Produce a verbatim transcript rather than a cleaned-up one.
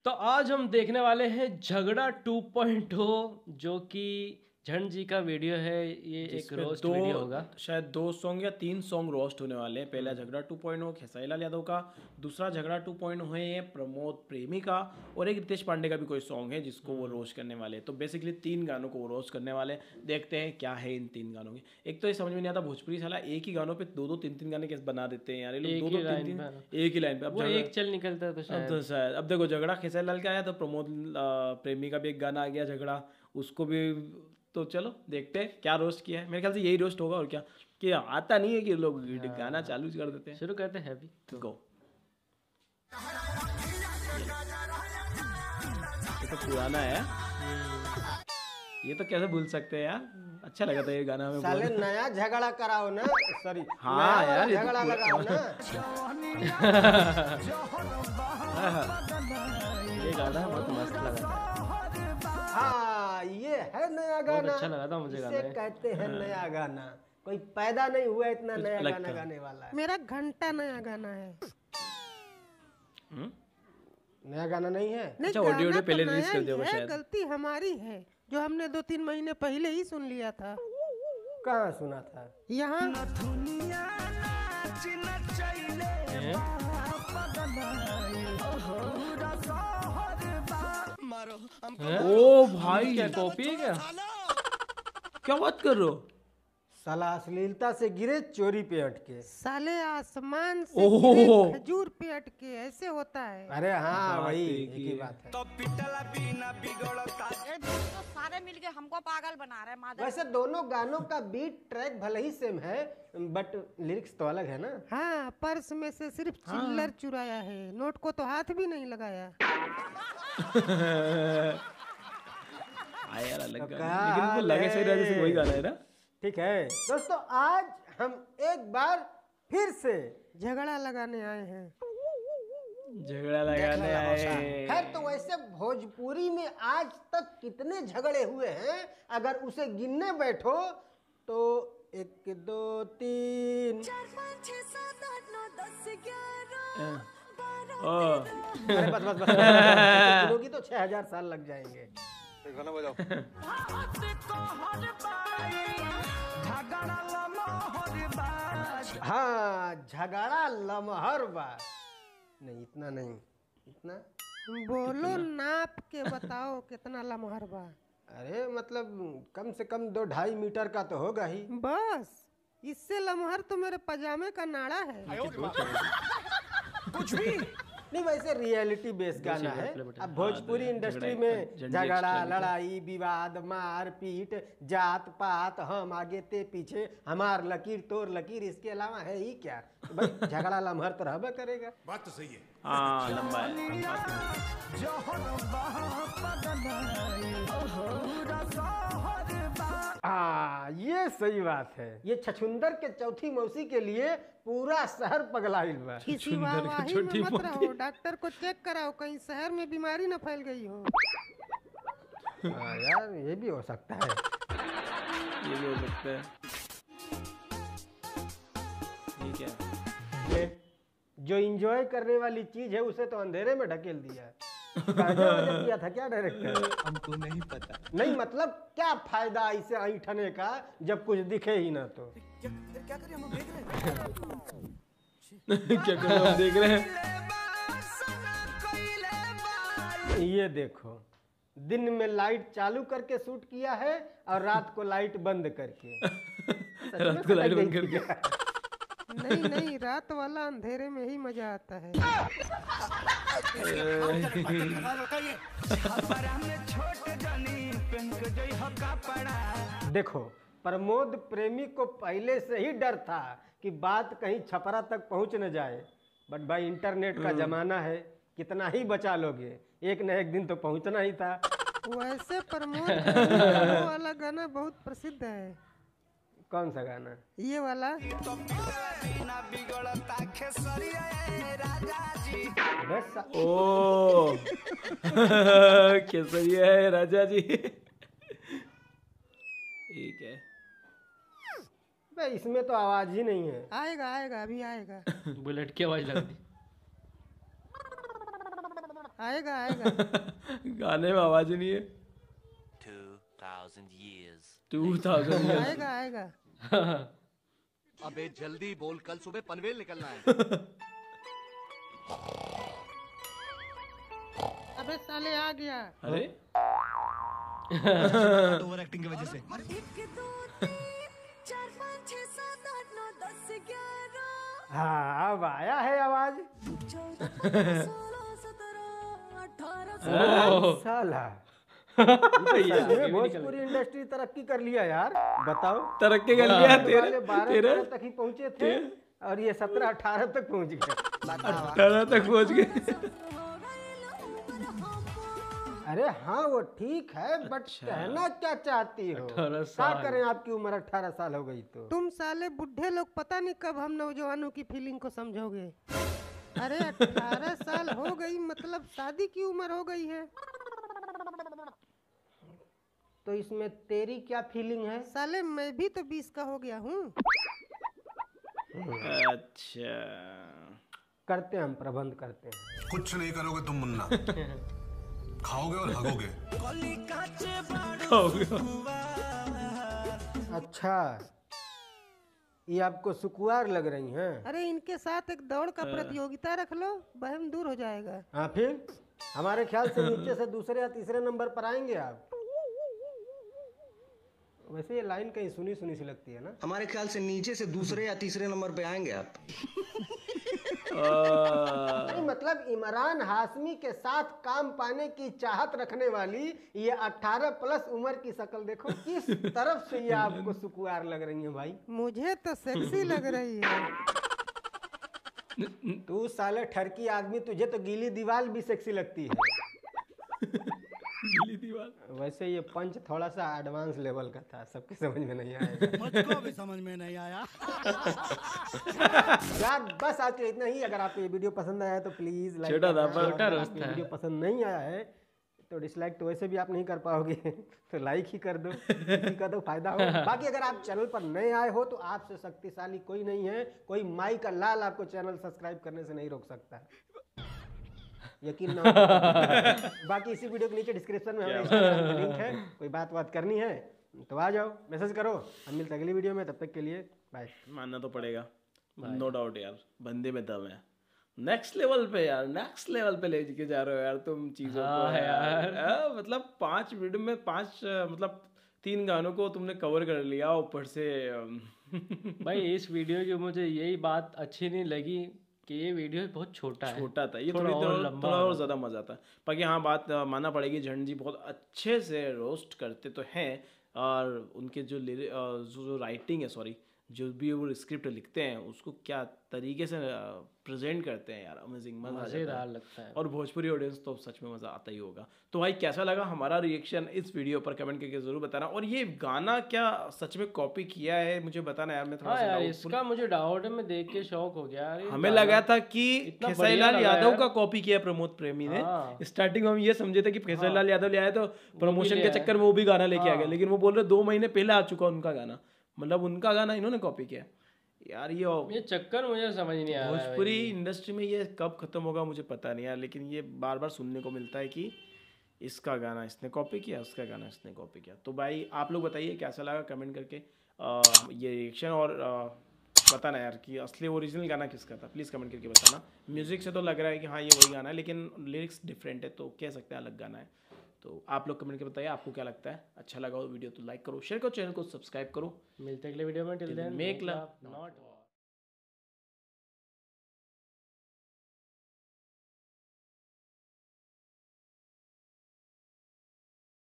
तो आज हम देखने वाले हैं झगड़ा टू पॉइंट ओ, जो कि झंड जी का वीडियो है। ये एक जिसमें रोस्ट दो वीडियो होगा। शायद दो सॉन्ग या तीन सॉन्ग रोस्ट होने वाले हैं। पहला झगड़ा two point O Khesari Lal Yadav का, दूसरा झगड़ा टू पॉइंट ओ है प्रमोद प्रेमी का, और एक रितेश पांडे का भी कोई सॉन्ग है जिसको वो रोस्ट करने वाले हैं। तो बेसिकली तीन गानों को वो रोस्ट करने वाले हैं। देखते हैं क्या है इन तीन गानों के। एक तो ये समझ में नहीं आता भोजपुरी साला एक ही गानों पे दो दो तीन तीन गाने कैसे बना देते हैं यार ये लोग। एक दो ही दो तीन लाइन तीन पे एक ही लाइन पे। अब वो झगड़ा- एक चल निकलता है तो अब शायद तो शायद अब देखो झगड़ा खेसारी लाल का आया तो प्रमोद आ, प्रेमी का भी एक गाना आ गया झगड़ा, उसको भी। तो चलो देखते हैं क्या रोस्ट किया है। मेरे ख्याल से यही रोस्ट होगा और क्या, कि आता नहीं है कि लोग गाना चालू कर देते हैं। शुरू करते हैं अभी तो गो। ये तो पुराना है, ये तो कैसे भूल सकते हैं यार। अच्छा लगा था ये गाना हमें। साले नया झगड़ा कराओ ना, सॉरी हाँ यार, ये तो झगड़ा पूरा- लगाओ ना। ये गाना बहुत मस्त लगा था। हाँ ये है नया बहुत गाना। अच्छा लगा था मुझे गाना इसे ये। कहते हैं नया गाना। कोई पैदा नहीं हुआ इतना नया अलग गाना था। गाने वाला है। मेरा घंटा नया गाना है। हम्म? नया गाना नहीं है। नहीं, अच्छा, ऑडियो गाना ऑडियो तो पहले नया रिलीज कर ही दिया होगा है, शायद। गलती हमारी है जो हमने दो तीन महीने पहले ही सुन लिया था। कहाँ सुना था? यहाँ ओ भाई क्या कॉपी है क्या? क्या बात कर रहे हो? साला अश्लीलता से गिरे चोरी पे अटके। साले आसमान से ओहो। गिरे खजूर पे अटके, ऐसे होता है। अरे हाँ बात वही एक एक ही ही है। बात है। ये दोस्तों सारे मिलके हमको पागल बना रहे हैं माधव। वैसे दोनों गानों का बीट ट्रैक भले ही सेम है, बट लिरिक्स तो अलग है ना। हाँ, पर्स में से सिर्फ चिल्लर चुराया है, नोट को तो हाथ भी नहीं लगाया। आया यार अलग तो गाना, लेकिन वो लगे सही रहा जैसे वही गाना है ना। ठीक है दोस्तों, आज हम एक बार फिर से झगड़ा लगाने आए हैं। झगड़ा लगाने आए। खैर तो वैसे भोजपुरी में आज तक कितने झगड़े हुए हैं, अगर उसे गिनने बैठो तो एक दो तीन। ओ अरे बस बस बस ऐसे गिनोगी तो छह हजार साल लग जाएंगे। हाँ झगड़ा लमहर बा। नहीं इतना नहीं, इतना। बोलो नाप के बताओ कितना लमहर बा। अरे मतलब कम से कम दो ढाई मीटर का तो होगा ही। बस इससे लमहर तो मेरे पजामे का नाड़ा है। कुछ भी नहीं, वैसे रियलिटी बेस्ड गाना है। अब भोजपुरी इंडस्ट्री में झगड़ा लड़ाई विवाद मार पीट जात पात हम आगे ते पीछे हमार लकीर तोर लकीर, इसके अलावा है ही क्या। तो भाई झगड़ा लम्हर तो रहबे करेगा। बात तो सही है। हाँ लंबा है। हाँ ये सही बात है। ये छछुंदर के चौथी मौसी के लिए पूरा शहर पगलाइल बा। किसी वाहवाही में मत रहो, डॉक्टर को चेक कराओ, कहीं शहर में बीमारी न फैल गई हो। हाँ यार ये भी हो सकता है। ये भी हो सकता है। ये क्या है? ये जो इंजॉय करने वाली चीज है उसे तो अंधेरे में ढकेल दिया। गाजा वाजा किया था क्या डायरेक्टर? हमको नहीं पता। नहीं मतलब क्या फायदा इसे ऐंठने का जब कुछ दिखे ही ना तो। क्या करें हम देख रहे हैं। क्या कर रहे हो? हम देख रहे हैं। ये देखो, दिन में लाइट चालू करके शूट किया है और रात को लाइट बंद करके। सच में रात को लाइट सटक बंद गई करके। थी। नहीं नहीं, रात वाला अंधेरे में ही मजा आता है। देखो प्रमोद प्रेमी को पहले से ही डर था कि बात कहीं छपरा तक पहुंच न जाए, बट भाई इंटरनेट का जमाना है, कितना ही बचा लोगे, एक न एक दिन तो पहुंचना ही था। वैसे प्रमोद प्रेमी वाला गाना बहुत प्रसिद्ध है। कौन सा गाना? ये वाला। बस ओ केसरिया है राजा जी। ठीक है। भाई इसमें तो आवाज ही नहीं है। आएगा आएगा अभी आएगा। बुलेट की आवाज लग दी। आएगा आएगा। गाने में आवाज ही नहीं है। Two thousand years. Two thousand आएगा आएगा। अबे जल्दी बोल, कल सुबह पनवेल निकलना है। अबे साले आ गया। अरे ओवर एक्टिंग की वजह से। हाँ अब आया है आवाज। साला ये भोजपुरी इंडस्ट्री तरक्की कर लिया यार, बताओ। तरक्की कर लिया। वाले तेरे बारह तेरे तेरह तक ही पहुंचे थे और ये सत्रह अठारह तक पहुंच गए। अठारह तक पहुंच गए। अरे हाँ वो ठीक है, बट कहना क्या चाहती हो? अठारह क्या साल। करें, आपकी उम्र अठारह साल हो गई तो। तुम साले बुढ़े लोग पता नहीं कब हम नौजवानों की फीलिंग को समझोगे। अरे अठारह साल हो गई मतलब शादी की उम्र हो गई है। तो इसमें तेरी क्या फीलिंग है? साले मैं भी तो बीस का हो गया हूँ। अच्छा करते हैं हम, प्रबंध करते हैं। कुछ नहीं करोगे तुम मुन्ना, खाओगे और हगोगे। अच्छा ये आपको सुकुआर लग रही हैं? अरे इनके साथ एक दौड़ का प्रतियोगिता रख लो, बहम दूर हो जाएगा। हाँ फिर हमारे ख्याल से नीचे से दूसरे या तीसरे नंबर पर आएंगे आप। वैसे ये लाइन कहीं सुनी सुनी सी लगती है ना। हमारे ख्याल से नीचे से दूसरे या तीसरे नंबर पे आएंगे आप। नहीं मतलब इमरान हाशमी के साथ काम पाने की चाहत रखने वाली ये अठारह प्लस उम्र की शक्ल देखो, किस तरफ से ये आपको सुकुआर लग रही है भाई? मुझे तो सेक्सी लग रही है। तू साले ठरकी आदमी, तुझे तो गीली दीवार भी सेक्सी लगती है। गीली दीवार। वैसे ये पंच थोड़ा सा एडवांस लेवल का था, सबके समझ में नहीं आया। मुझको भी समझ में नहीं आया। यार बस आज के इतना ही। अगर आपको ये वीडियो पसंद आया है तो प्लीज लाइक छोटा था, करना। छोटा अगर रोस्ट आपको ये है। वीडियो पसंद नहीं आया है तो डिसलाइक तो वैसे भी आप नहीं कर पाओगे तो लाइक ही कर दो, किसी का तो फायदा हो। बाकी अगर आप चैनल पर नए आए हो तो आपसे शक्तिशाली कोई नहीं है, कोई माई का लाल आपको चैनल सब्सक्राइब करने से नहीं रोक सकता, यकीन ना हो। बाकी इसी वीडियो के नीचे डिस्क्रिप्शन में हमारे इंस्टाग्राम का लिंक है, कोई बात बात करनी है तो आ जाओ, मैसेज करो। हम मिलते हैं अगली वीडियो में, तब तक के लिए बाय। मानना तो पड़ेगा, नो डाउट यार, बंदे में दम है। नेक्स्ट लेवल पे यार, नेक्स्ट लेवल पे लेके जा रहे हो यार तुम चीजों को हाँ यार। यार मतलब पांच वीडियो में पांच मतलब तीन गानों को तुमने कवर कर लिया ऊपर से। भाई इस वीडियो की मुझे यही बात अच्छी नहीं लगी कि ये वीडियो बहुत छोटा है, छोटा था, ये थोड़ा थोड़ी और थोड़ा लंबा थोड़ा और होगा। ज़्यादा मज़ा आता। बाकी हाँ बात अ, मानना पड़ेगी, झंड जी बहुत अच्छे से रोस्ट करते तो हैं, और उनके जो लिरि- अ, जो जो राइटिंग है, सॉरी जो भी वो स्क्रिप्ट लिखते हैं उसको क्या तरीके से प्रेजेंट करते हैं यार, अमेजिंग, मज़ा आ जाता मजेदार है। लगता है। और भोजपुरी ऑडियंस तो सच में मज़ा आता ही होगा। तो भाई कैसा लगा हमारा रिएक्शन इस वीडियो पर कमेंट करके ज़रूर बताना। और ये गाना क्या सच में कॉपी किया है मुझे बताना यार, मैं थोड़ा हाँ सा यार doubtful- इसका मुझे डाउट है, मैं देख के शौक हो गया यार। ये हमें गाना- लगा था कि इतना खेसारीलाल बढ़िया लगा यादव यार। का कॉपी किया प्रमोद प्रेमी ने। हाँ। स्टार्टिंग में हम ये समझे थे कि खेसारीलाल यादव ले आए तो प्रमोशन ले के आए। चक्कर में वो भी गाना लेके आ हाँ। गए, लेकिन वो बोल रहे दो महीने पहले आ चुका उनका गाना, मतलब उनका गाना इन्होंने कॉपी किया यार। ये ये चक्कर मुझे समझ नहीं आ रहा है भोजपुरी भाई। इंडस्ट्री में ये कब खत्म होगा मुझे पता नहीं यार, लेकिन ये बार बार सुनने को मिलता है कि इसका गाना इसने कॉपी किया, उसका गाना इसने कॉपी किया। तो भाई आप लोग बताइए कैसा लगा कमेंट करके आ, ये रिएक्शन, और आ, बताना यार कि असली ओरिजिनल गाना किसका था, प्लीज़ कमेंट करके बताना। म्यूज़िक से तो लग रहा है कि हाँ ये वही गाना है, लेकिन लिरिक्स डिफरेंट है तो कह सकते हैं अलग गाना है। तो आप लोग कमेंट करके बताइए आपको क्या लगता है। अच्छा लगा हो वीडियो तो लाइक करो, शेयर करो, चैनल को सब्सक्राइब करो। मिलते हैं अगले वीडियो में। Till then Make love, not